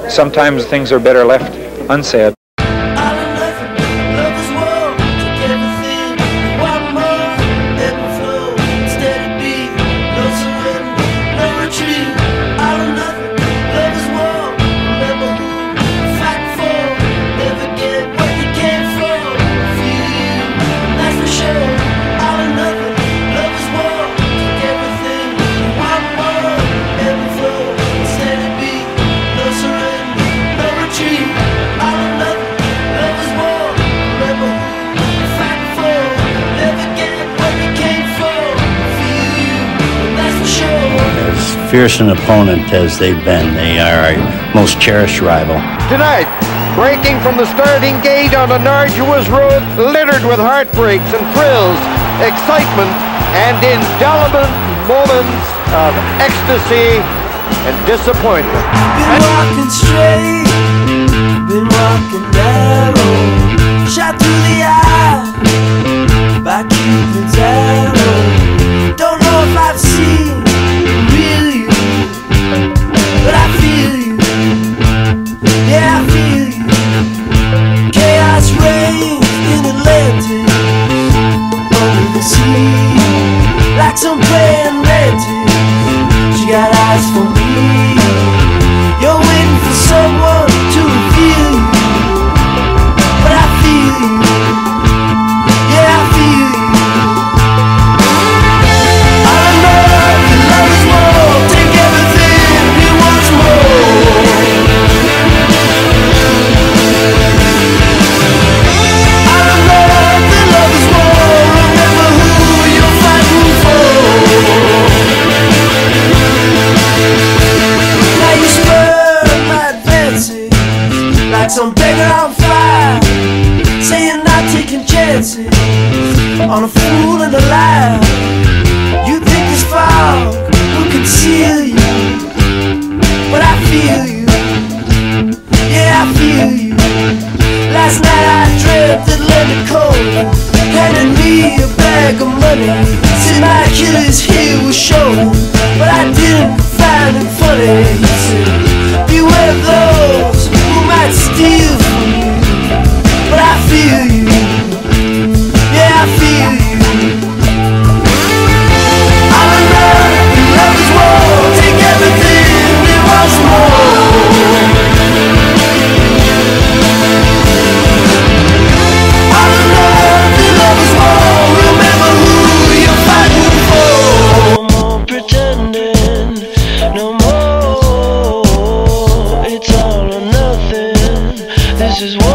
sometimes things are better left unsaid. Fierce an opponent as they've been, they are our most cherished rival. Tonight, breaking from the starting gate on an arduous road littered with heartbreaks and thrills, excitement, and indelible moments of ecstasy and disappointment. Been walking straight, been walking narrow, shot through the eye by Cupid's arrow. Don't know if I've seen really, but I feel you, yeah I feel you. Chaos reigns in Atlantis, under the sea, like some praying mantis. She got eyes for me, you're waiting for someone to reveal you, but I feel you, yeah I feel you. Like some beggar on fire, saying not taking chances on a fool and a liar. You think this fog will conceal you, but I feel you, yeah I feel you. Last night I dreamt that Leonard Cohen handed me a bag of money, said my Achilles heel was showing, but I didn't find it funny. He said, beware those who might steal from you, but I feel you, yeah I feel you. I'm in love, and love is war, take everything and wants more. I'm in love, and love is war, remember who you're fighting for. No more pretending, no more, it's all or nothing. This is what